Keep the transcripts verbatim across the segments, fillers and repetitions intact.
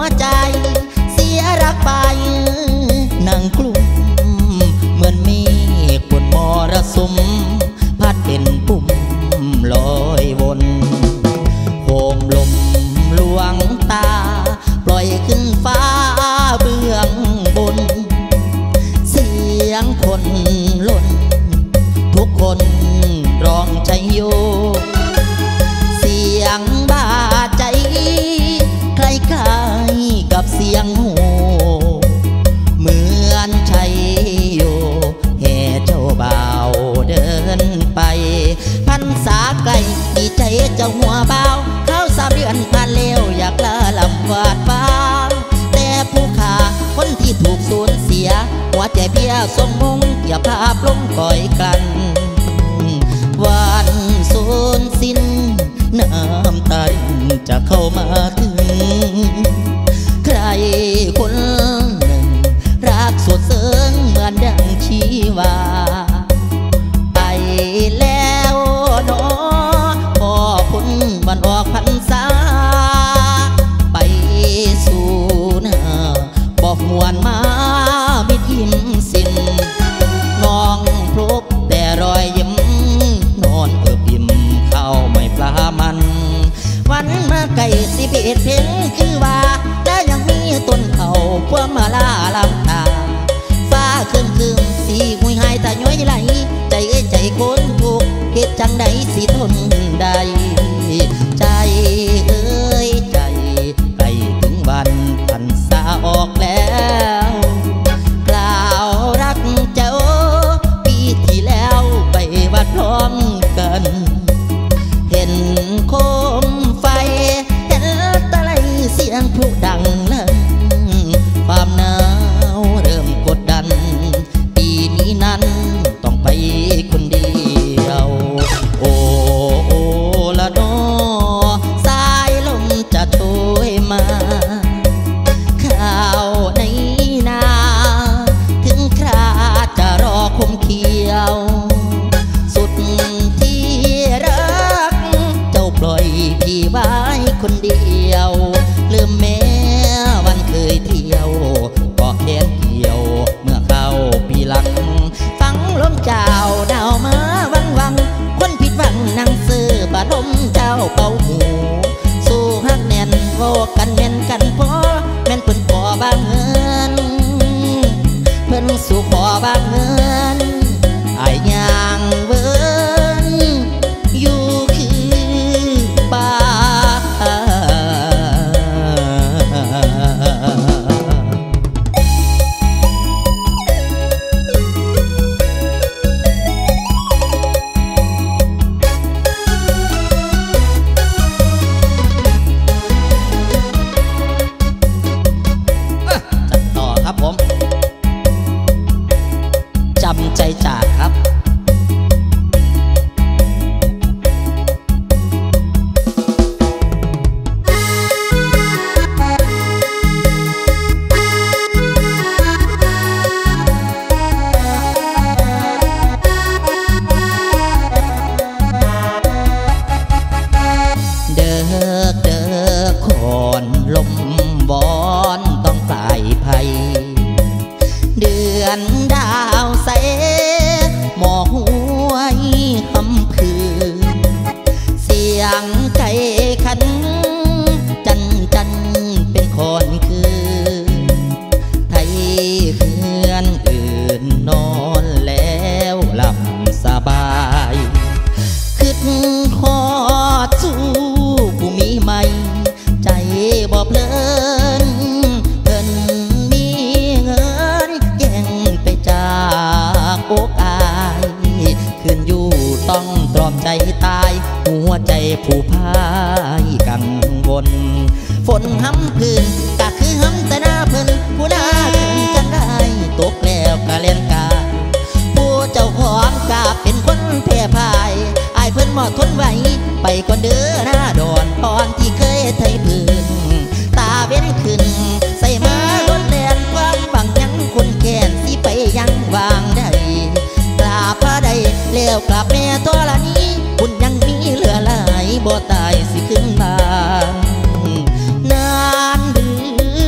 ใจเสียรักไปนั่งกลุ่มเหมือนมีกวนมรสุมพัดเป็นปุ่มลอยวนโหมลมลวงตาปล่อยขึ้นฟ้าเบื้องบนเสียงคนล้นทุกคนร้องใจโยเสียงบาดใจคล้ายๆกับเสียงโหเหมือนชัยโยแห่เจ้าบ่าวเดินไปพรรษาไกลดีใจเจ้าหัวเบาเข้าสามเดือนผ่านเร็วอยากลาลำวาดฟ้าแต่ผู้ขาคนที่ถูกสูญเสียหัวใจเพียสมมงอย่าภาพลงก่อยกันวันสูญสิ้นน้ำตาจะเข้ามาถึงใครคนหนึ่งรักสดเสริงเหมือนดังชีวาไปแล้วเนาะพอพ้นวันออกพรรษาไปสู่หน้าบอกมวนมามิดยิ้มสิ้นน้องพบแต่รอยยิ้มนอนเอิบอิ่มเข้าไม่ปลามันวันมาไก่สิเบ็ดเพ่งคือว่าได้ยังมีต้นเขาพวกมาลาลำตาฟ้าคืนคืนสีหุยหายตาย้อยไหลใจเอ้ยใจคนทุกเหตุจังใดสิทนได้ใจเอ้ยใจใกล้ถึงวันพรรษาออกแล้วกล่าวรักเจ้าปีที่แล้วไปวัดพร้อมกันเห็นโคมไฟเห็นตะไลเสียงพลุดังลั่นความหนาวเริ่มกดดันปีนี้นั้นต้องไปคนเดียวโอ้โอ้ละนอสายลมจะโชยมาข้าวในนาถึงคราจะรอคมเขียวสุดที่รักเจ้าปล่อยพี่ไว้คนเดียวลืมแม้วันเคยเที่ยวก็แค่เกี่ยวเมื่อเข้าปีหลังฟังลมเจ้าดาวมาวังวังคนผิดหวังนั่งซื้อบาดลมเจ้าเป่าหูสู้ฮักแน่นโวกันแม่นกันพอแม่นเพิ่นขอบางเงินเพิ่นสู่ขอบางเงินอายย่างเวินอยู่คือบ้าจัดต่อครับผมจำใจจากครับเด้อเด้อคอนลมบอนต้องปลายภัยเดือนดาวใสหมอกหวยคำคืนเสียงไก่ขันจันจันเป็นคอนคืนไทยเพื่อนอื่นนอนแล้วหลับสบายคิดขอสู้ผู้มีใหม่ใจบ่เพลินเพิ่นมีเงินแย่งไปจากอกอายคืนอยู่ต้องตรอมใจตายหัวใจผู้พายกังวลฝนห้ำพื้นก็คือห้ำแต่หน้าเพิ่นผู้น่าเพิ่นจังได้ตกแล้วกะเล่นกาผู้เจ้าของกาเป็นคนแพ้พ่ายอายเพิ่นหมอทนไหวไปก่อนเด้อหน้าดอนพรที่เคยไทยพื้นตาเว้นขึ้นใส่มาลดแลนความหวังยังคนแค้นสิไปยังวางได้กราบพระใดแล้วกลับแม่ตัวละนี้บุญยังมีเหลือหลายบ่ตายสิขึ้นบานนานหรือ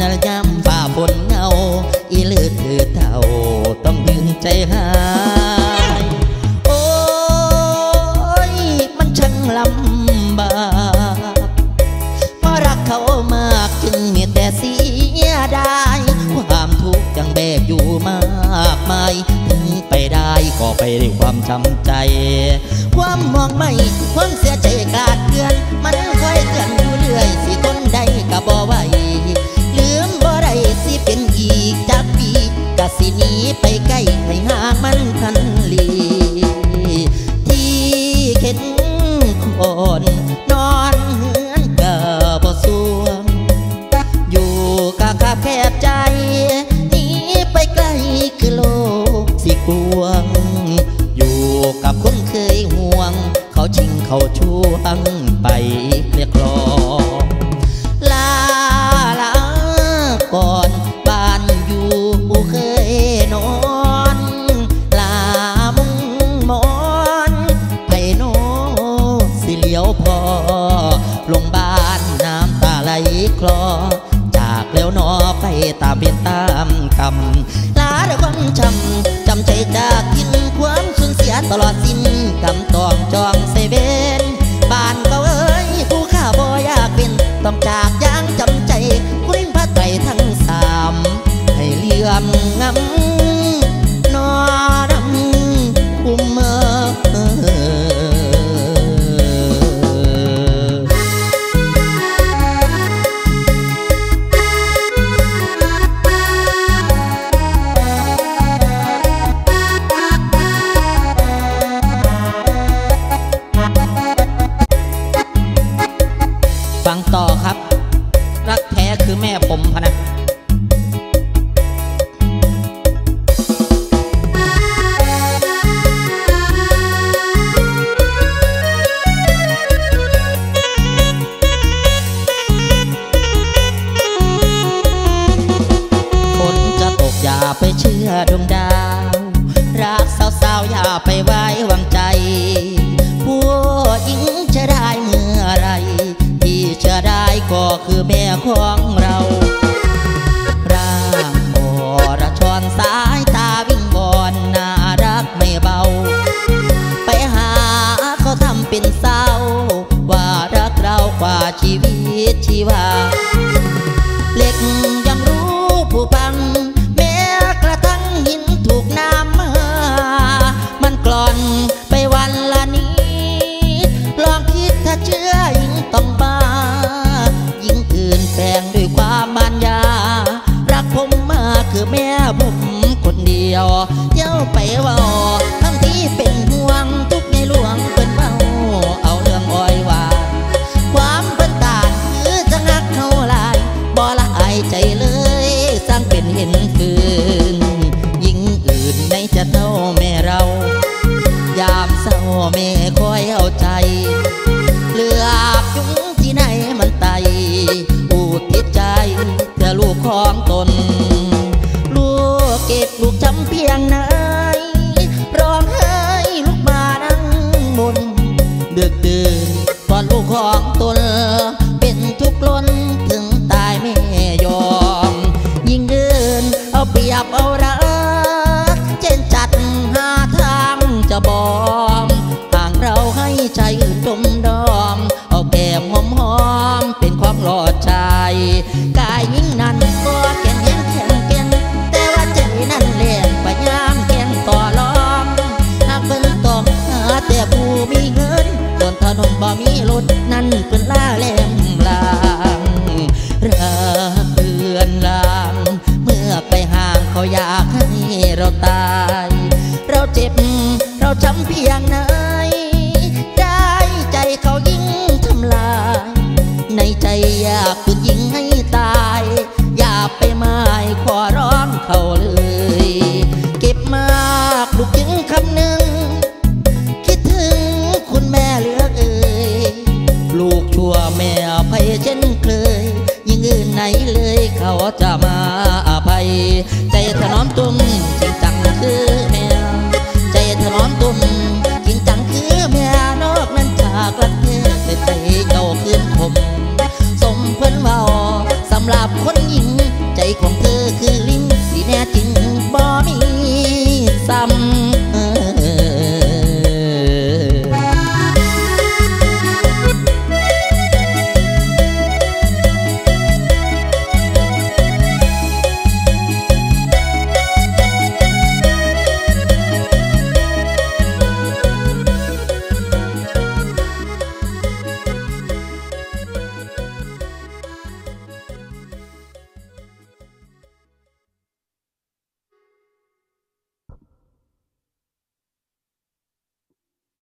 นยามฝ่าฝนเงาอีเลือดเถือเท่าต้องยืนใจหายโอ้ยมันช่างลำบากเพราะรักเขามากจึงมีแต่เสียดายความทุกข์ยังแบกอยู่มากมายถึงไปได้ก็ไปด้วยความจำใจความมองไม่ความเสียใจกลาดเกลื่อนมันคอยเตือนอยู่เรื่อยสิต้นใดก็บ่ไหวลืมบ่ได้สิเป็นอีกจากปีกะสิหนีไปใกล้ให้ห่างมันพันลีที่เข็นคนนอนเหือนกะบ่สวงอยู่กะขับแคบใจหนีไปไกลคือโลกสิกวงอยู่กับคนเคยห่วงเขาชิงเขาช่วงไปเรียกร้องลาลาก่อนบ้านอยู่เคยนอนลามุงมอนไผ่โนสิเหลียวพอลงบ้านน้ำตาไหลคลอจากแล้วนอไปตามเป็นตามกรรมลาด้วยความจำจำใจจากกินความสูญเสียตลอดสิ้นกำตองจองเซเว่นบ้านก็เอ้ยผู้ข้าบ่อยากเป็นต้องจากย่างจำใจกุลินพระไตรทั้งสามให้เหลี่ยมงำนอดำคุมเมื่อฟังต่อครับรักแท้คือแม่ผมพนะฝนจะตกอย่าไปเชื่อดวงดาวรักสาวๆอย่าไปไว้วางใจผู้หญิงจะได้เมื่อไรที่จะได้ก็คือแม่ของเราร่างอรชรสายตาวิ่งวอนน่ารักไม่เบาไปหาเขาทำเป็นเศร้าว่ารักเรากว่าชีวิตชีวาเล็กยังรู้ผู้พังแม้กระทั่งหินถูกน้ำมามันกล่อนไปวันละนี้ลองคิดถ้าเชื่อยิ่งต้องบ้ายิ่งอื่นแฝงด้วยความบานยารักผมมาคือแม่ผมคนเดียวเย้าไปว่าทั้งที่เป็นห่วงทุกในหลวงเป็นเบาเอาเรื่องอ้อยว่าความเป็นตาคือจะงักเท่าไรบ่ละอายใจเลยสร้างเป็นเห็นคืนยิ่งอื่นในจะเท่าแม่เรายามเศร้าแม่คอยเอาใจเลือกยุงที่ไหนมันไตอุทิศใจเพื่อลูกของตนลูกเก็บลูกจำเพียงไหนร้องไห้ลูกมานั่งบนดึกดื่นก่อนลูกของตนเป็นทุกข์ล้นถึงตายไม่ยอมยิ่งเดินเอาเปรียบเอารักเจนจัดหาทางจะบอมห่างเราให้ใจอื่นดมดอมเอาแก้มหอมหอมเป็นความหลอดใจกายยิ่งนั้นก็แก่งแย่งแข็งแกร่งแต่ว่าใจนั้นเล่นพยายามแก่งต่อรองหากเป็นต้องหาแต่ผู้มีเงินบนถนนบ่มีรถนั่นเป็นล่าแหลมลางรักเดือนลางเมื่อไปห่างเขาอยากให้เราตายเราเจ็บเราช้ำเพียงไหนได้ใจเขายิ่งทำลายในใจอยากเป็นยิงให้ตายอย่าไปหมายขอร้องเขาเลยเก็บมากลูกจึงคำหนึ่งคิดถึงคุณแม่เหลือเอ่ยลูกชั่วแม่อภัยเช่นเคยยิ่งอื่นไหนเลยเขาจะมาอภัยใจถนอมตุ้มจริงจังคือ